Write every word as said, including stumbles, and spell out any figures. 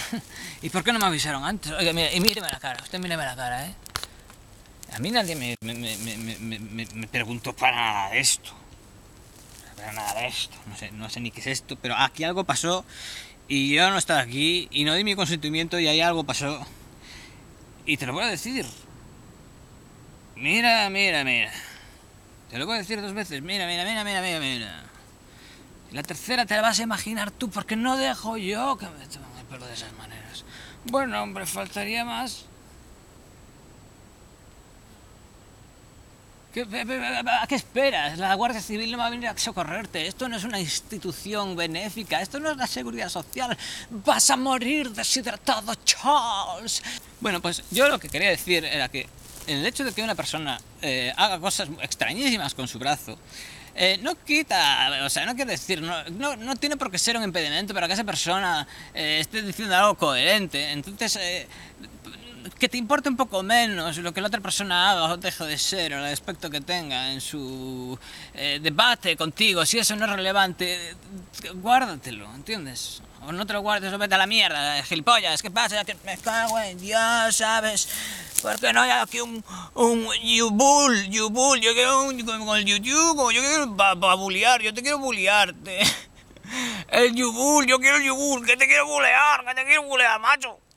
¿Y por qué no me avisaron antes? Oiga, mire, y míreme la cara, usted míreme la cara, ¿eh? A mí nadie me, me, me, me, me, me, me preguntó para nada de esto. Para nada de esto. No sé, no sé ni qué es esto, pero aquí algo pasó y yo no estaba aquí y no di mi consentimiento y ahí algo pasó. Y te lo voy a decir. Mira, mira, mira. Te lo voy a decir dos veces. Mira, mira, mira, mira, mira, mira. Y la tercera te la vas a imaginar tú, porque no dejo yo que me tomen el pelo de esas maneras. Bueno, hombre, faltaría más. ¿Qué, ¿A qué esperas? La Guardia Civil no va a venir a socorrerte. Esto no es una institución benéfica. Esto no es la seguridad social. Vas a morir deshidratado, Charles. Bueno, pues yo lo que quería decir era que el hecho de que una persona eh, haga cosas extrañísimas con su brazo eh, no quita, o sea, no quiere decir, no, no, no tiene por qué ser un impedimento para que esa persona eh, esté diciendo algo coherente. Entonces, eh, que te importe un poco menos lo que la otra persona haga o deje de ser, o el aspecto que tenga en su eh, debate contigo, si eso no es relevante, guárdatelo, ¿entiendes? O no te lo guardes o vete a la mierda, gilipollas. ¿Qué pasa? Que me cago en Dios, ¿sabes? Porque no hay aquí un... un yubul, yubul, yo quiero un... con el YouTube, yo quiero para bulear, yo te quiero bulearte. El yubul, yo quiero el yubul, que te quiero bulear, que te quiero bulear, macho.